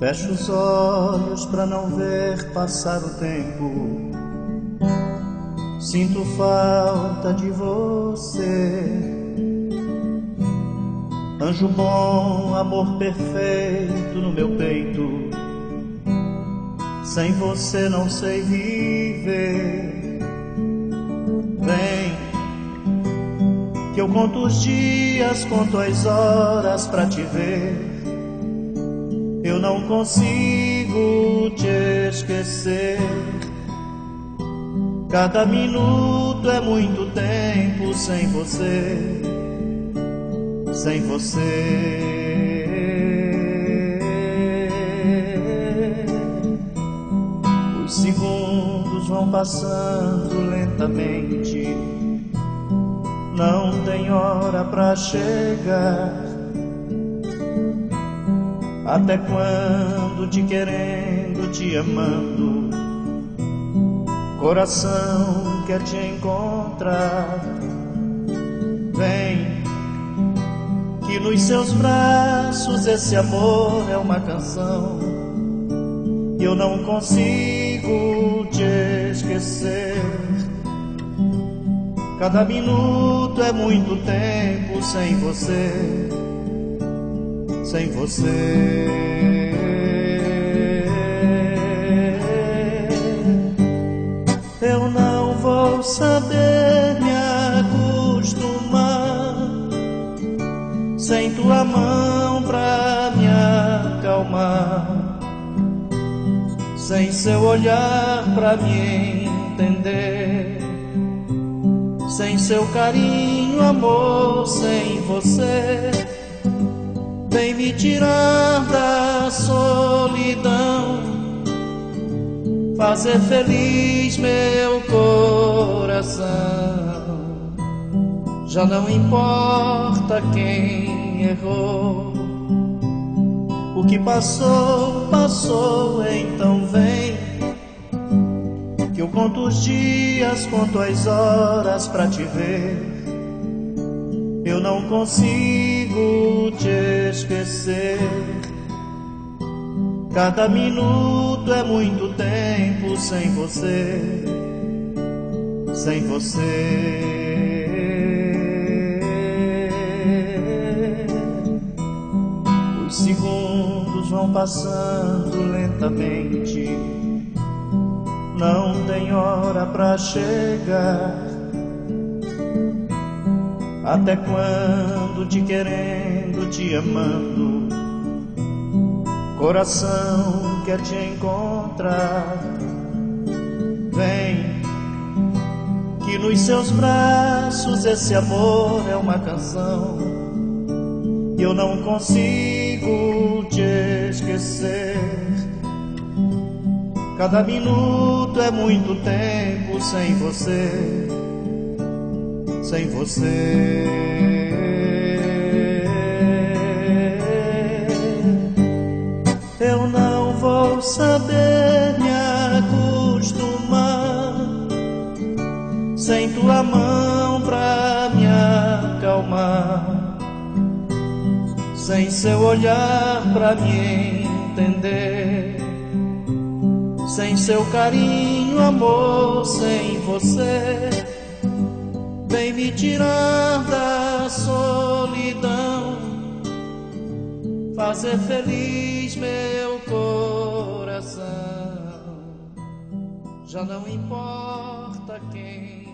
Fecho os olhos pra não ver passar o tempo. Sinto falta de você. Anjo bom, amor perfeito no meu peito. Sem você não sei viver. Vem, que eu conto os dias, conto as horas pra te ver. Eu não consigo te esquecer. Cada minuto é muito tempo sem você, sem você. Os segundos vão passando lentamente, não tem hora pra chegar. Até quando te querendo, te amando, coração quer te encontrar. Vem, que nos seus braços esse amor é uma canção. Eu não consigo te esquecer. Cada minuto é muito tempo sem você, sem você. Eu não vou saber me acostumar sem tua mão pra me acalmar, sem seu olhar pra me entender, sem seu carinho, amor, sem você. Vem me tirar da solidão, fazer feliz meu coração. Já não importa quem errou, o que passou, passou, então vem, que eu conto os dias, conto as horas pra te ver. Eu não consigo te esquecer. Cada minuto é muito tempo sem você, sem você. Os segundos vão passando lentamente, não tem hora pra chegar. Até quando te querendo, te amando, coração quer te encontrar. Vem, que nos seus braços esse amor é uma canção. Eu não consigo te esquecer. Cada minuto é muito tempo sem você, sem você. Eu não vou saber me acostumar sem tua mão pra me acalmar, sem seu olhar pra me entender, sem seu carinho, amor, sem você. Vem me tirar da solidão, fazer feliz meu coração. Já não importa quem